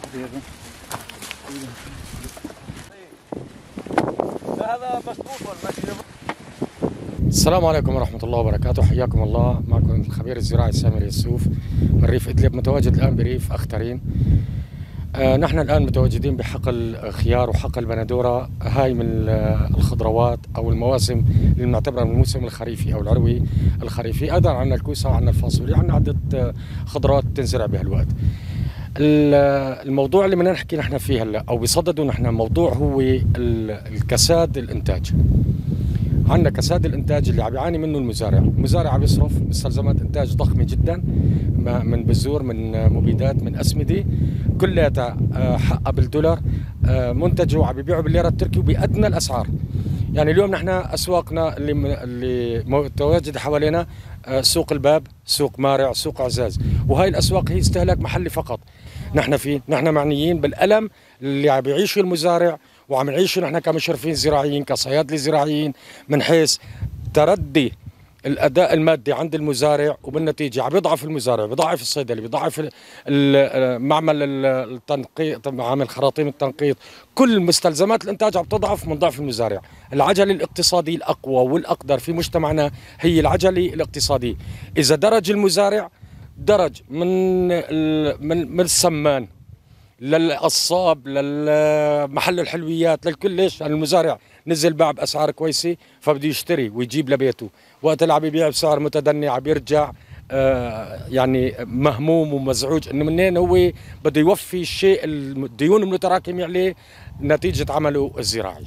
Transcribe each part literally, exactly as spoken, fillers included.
السلام عليكم ورحمة الله وبركاته، حياكم الله. معكم الخبير الزراعي سامر يوسف من ريف إدلب، متواجد الآن بريف أخترين. آه نحن الآن متواجدين بحقل خيار وحقل بندورة، هاي من الخضروات أو المواسم اللي بنعتبرها من الموسم الخريفي أو العروي الخريفي. أيضا عندنا الكوسة وعندنا الفاصوليا، عندنا عدة خضروات تنزرع بهالوقت. الموضوع اللي بدنا نحكي نحن فيه هلا او بصدده نحن موضوع هو الكساد الانتاج. عندنا كساد الانتاج اللي عم يعاني منه المزارع، المزارع عم يصرف مستلزمات انتاج ضخمه جدا من بذور، من مبيدات، من اسمده، كلها حقها بالدولار، منتجه عم يبيعه بالليره التركي وبادنى الاسعار. يعني اليوم نحن اسواقنا اللي اللي متواجده حوالينا سوق الباب، سوق مارع، سوق عزاز، وهي الاسواق هي استهلاك محلي فقط. نحن فيه نحن معنيين بالالم اللي عم يعيشه المزارع وعم نعيشه نحن كمشرفين زراعيين، كصيادله زراعيين، من حيث تردي الاداء المادي عند المزارع، وبالنتيجه عم يضعف المزارع، بيضعف الصيدلي، بيضعف معمل التنقيط، معمل خراطيم التنقيط، كل مستلزمات الانتاج عم تضعف من ضعف المزارع. العجله الاقتصاديه الاقوى والاقدر في مجتمعنا هي العجله الاقتصاديه. اذا درج المزارع درج من من من السمان للقصاب للمحل الحلويات للكل، ليش؟ يعني المزارع نزل باع باسعار كويسه فبده يشتري ويجيب لبيته، وقت اللي عم يبيع بسعر متدني عم يرجع آه يعني مهموم ومزعوج انه منين هو بده يوفي الشيء الديون المتراكمه عليه نتيجه عمله الزراعي.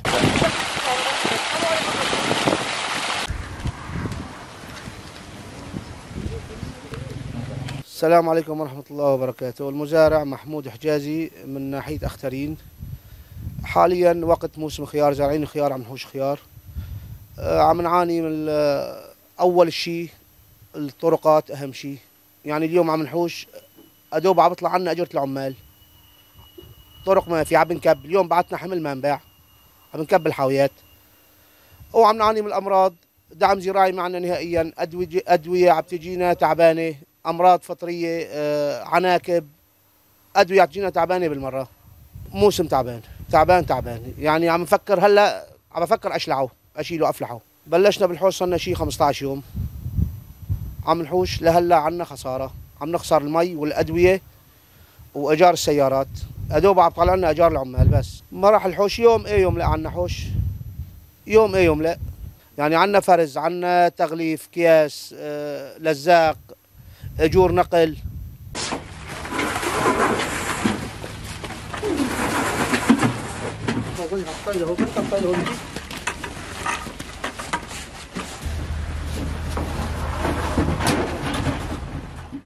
السلام عليكم ورحمة الله وبركاته. المزارع محمود حجازي من ناحية أخترين. حاليا وقت موسم خيار، زارعين خيار، عم نحوش خيار. آه عم نعاني من أول شيء الطرقات، أهم شيء. يعني اليوم عم نحوش أدوب عم بيطلع عنا أجرة العمال، طرق ما في، عم بنكب. اليوم بعتنا حمل ما انباع، عم نكب الحاويات. وعم نعاني من الأمراض، دعم زراعي معنا نهائيا، أدوية أدوية عم تجينا تعبانة، امراض فطريه، آه، عناكب، ادويه تجينا تعبانه بالمره. موسم تعبان تعبان تعبان، يعني عم نفكر هلا، عم بفكر اشلعه، اشيله افلحه. بلشنا بالحوش صرنا شيء خمسة عشر يوم عم نحوش، لهلا عنا خساره، عم نخسر المي والادويه وايجار السيارات، ادوب عم طلع لنا ايجار العمال بس. ما راح الحوش يوم ايه يوم لا، عنا حوش يوم ايه يوم لا. يعني عنا فرز، عنا تغليف، اكياس، آه، لزاق، اجور نقل.